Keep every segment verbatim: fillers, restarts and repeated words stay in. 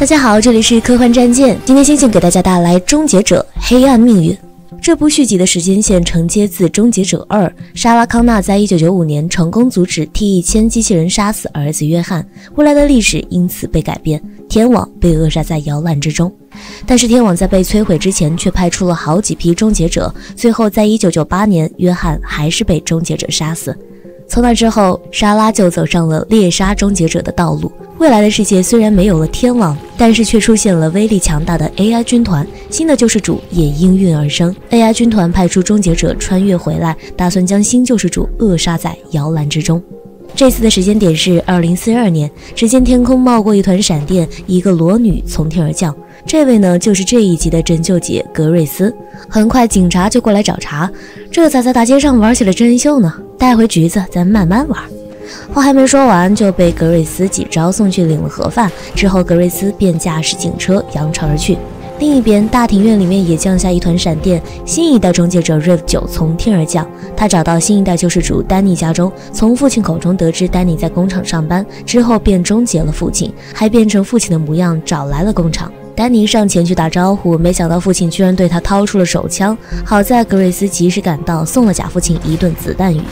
大家好，这里是科幻战舰，今天星星给大家带来《终结者：黑暗命运》。这部续集的时间线承接自《终结者二》，莎拉·康纳在一九九五年成功阻止 T 一千机器人杀死儿子约翰，未来的历史因此被改变，天网被扼杀在摇篮之中。但是天网在被摧毁之前却派出了好几批终结者，最后在一九九八年，约翰还是被终结者杀死。从那之后，莎拉就走上了猎杀终结者的道路。未来的世界虽然没有了天网，但是却出现了威力强大的 A I 军团，新的救世主也应运而生。A I 军团派出终结者穿越回来，打算将新救世主扼杀在摇篮之中。这次的时间点是二零四二年，只见天空冒过一团闪电，一个裸女从天而降。这位呢，就是这一集的拯救姐格瑞斯。很快警察就过来找茬，这咋在大街上玩起了真人秀呢？带回橘子咱慢慢玩。话还没说完，就被格瑞斯几招送去领了盒饭。之后格瑞斯便驾驶警车扬长而去。另一边，大庭院里面也降下一团闪电，新一代终结者 R I V 九从天而降。他找到新一代救世主丹尼家中，从父亲口中得知丹尼在工厂上班，之后便终结了父亲，还变成父亲的模样找来了工厂。丹尼上前去打招呼，没想到父亲居然对他掏出了手枪，好在格瑞斯及时赶到，送了假父亲一顿子弹雨。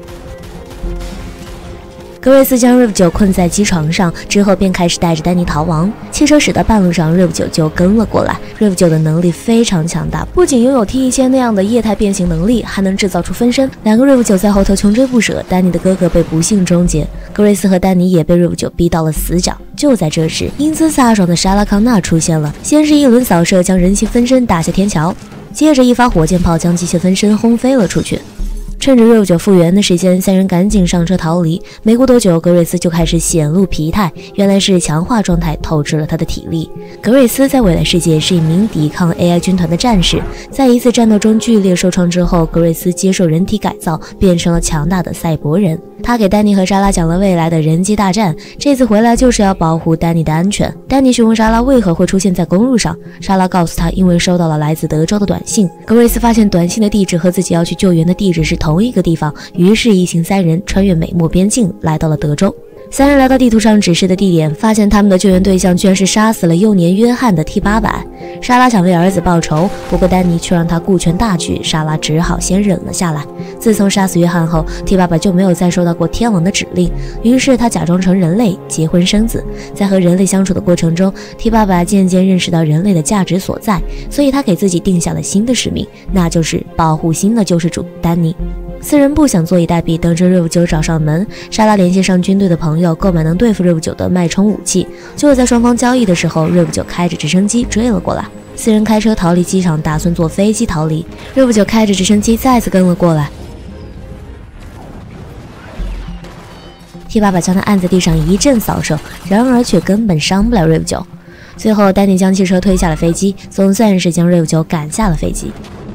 格瑞斯将 R I V 九困在机床上，之后便开始带着丹尼逃亡。汽车驶到半路上 ，R I V 九就跟了过来。R I V 九的能力非常强大，不仅拥有 T 一千那样的液态变形能力，还能制造出分身。两个 R I V 九在后头穷追不舍，丹尼的哥哥被不幸终结，格瑞斯和丹尼也被 R I V 九逼到了死角。就在这时，英姿飒爽的莎拉·康纳出现了，先是一轮扫射将人形分身打下天桥，接着一发火箭炮将机械分身轰飞了出去。趁着 R I V 九复原的时间，三人赶紧上车逃离。没过多久，格瑞斯就开始显露疲态，原来是强化状态透支了他的体力。格瑞斯在未来世界是一名抵抗 A I 军团的战士，在一次战斗中剧烈受创之后，格瑞斯接受人体改造，变成了强大的赛博人。他给丹尼和莎拉讲了未来的人机大战，这次回来就是要保护丹尼的安全。丹尼询问莎拉为何会出现在公路上，莎拉告诉他，因为收到了来自德州的短信。格瑞斯发现短信的地址和自己要去救援的地址是同一个地方，于是一行三人穿越美墨边境来到了德州。三人来到地图上指示的地点，发现他们的救援对象居然是杀死了幼年约翰的 T 八百。莎拉想为儿子报仇，不过丹尼却让他顾全大局，莎拉只好先忍了下来。自从杀死约翰后， T 八百就没有再收到过天王的指令，于是他假装成人类结婚生子。在和人类相处的过程中， T 八百渐渐认识到人类的价值所在，所以他给自己定下了新的使命，那就是保护新的救世主丹尼。四人不想坐以待毙，等着 R I V 九找上门。莎拉联系上军队的朋友，购买能对付 R I V 九的脉冲武器。就在双方交易的时候， R I V 九开着直升机追了过来。四人开车逃离机场，打算坐飞机逃离。R I V 九开着直升机再次跟了过来。T 八百将他按在地上一阵扫射，然而却根本伤不了 R I V 九。最后，丹尼将汽车推下了飞机，总算是将 R I V 九赶下了飞机。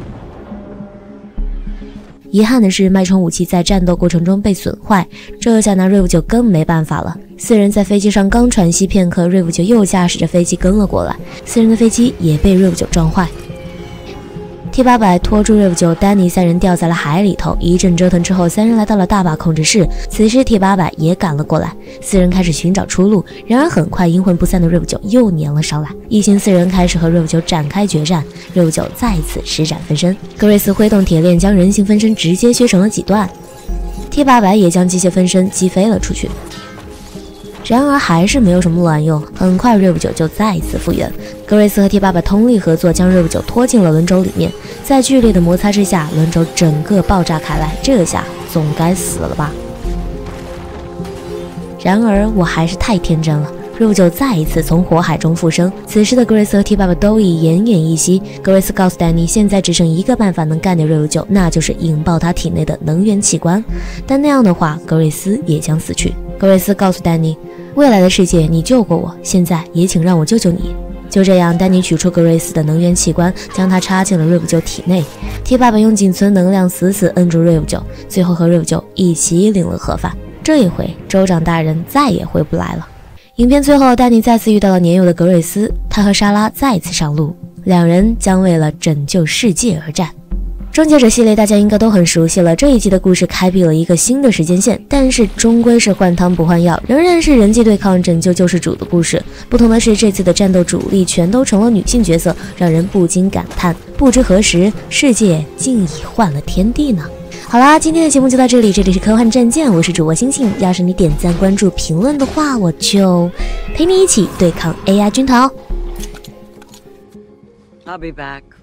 遗憾的是，脉冲武器在战斗过程中被损坏，这下拿 R I V 九更没办法了。四人在飞机上刚喘息片刻， R I V 九又驾驶着飞机跟了过来，四人的飞机也被 R I V 九撞坏。T 八百拖住 R I V 九，丹尼三人掉在了海里头。一阵折腾之后，三人来到了大坝控制室。此时 T 八百也赶了过来，四人开始寻找出路。然而很快，阴魂不散的 R I V 九又粘了上来，一行四人开始和 R I V 九展开决战。R I V 九再次施展分身，格瑞斯挥动铁链将人形分身直接削成了几段。T 八百也将机械分身击飞了出去。然而还是没有什么卵用，很快 R I V 九就再一次复原。格瑞斯和 T 八百通力合作，将 R I V 九拖进了轮轴里面。在剧烈的摩擦之下，轮轴整个爆炸开来，这下总该死了吧。然而我还是太天真了， R I V 九再一次从火海中复生。此时的格瑞斯和 T 八百都已奄奄一息。格瑞斯告诉丹尼，现在只剩一个办法能干掉 R I V 九，那就是引爆他体内的能源器官，但那样的话，格瑞斯也将死去。格瑞斯告诉丹尼，未来的世界你救过我，现在也请让我救救你。就这样，丹尼取出格瑞斯的能源器官，将它插进了 R I V 九体内。T 八百用仅存能量死死摁住 R I V 九，最后和 R I V 九一起领了盒饭。这一回，州长大人再也回不来了。影片最后，丹尼再次遇到了年幼的格瑞斯，他和莎拉再次上路，两人将为了拯救世界而战。 终结者系列大家应该都很熟悉了，这一集的故事开辟了一个新的时间线，但是终归是换汤不换药，仍然是人际对抗拯救救世主的故事。不同的是，这次的战斗主力全都成了女性角色，让人不禁感叹，不知何时世界竟已换了天地呢。好啦，今天的节目就到这里，这里是科幻战舰，我是主播星星。要是你点赞、关注、评论的话，我就陪你一起对抗 A I 军团哦。 I'll be back.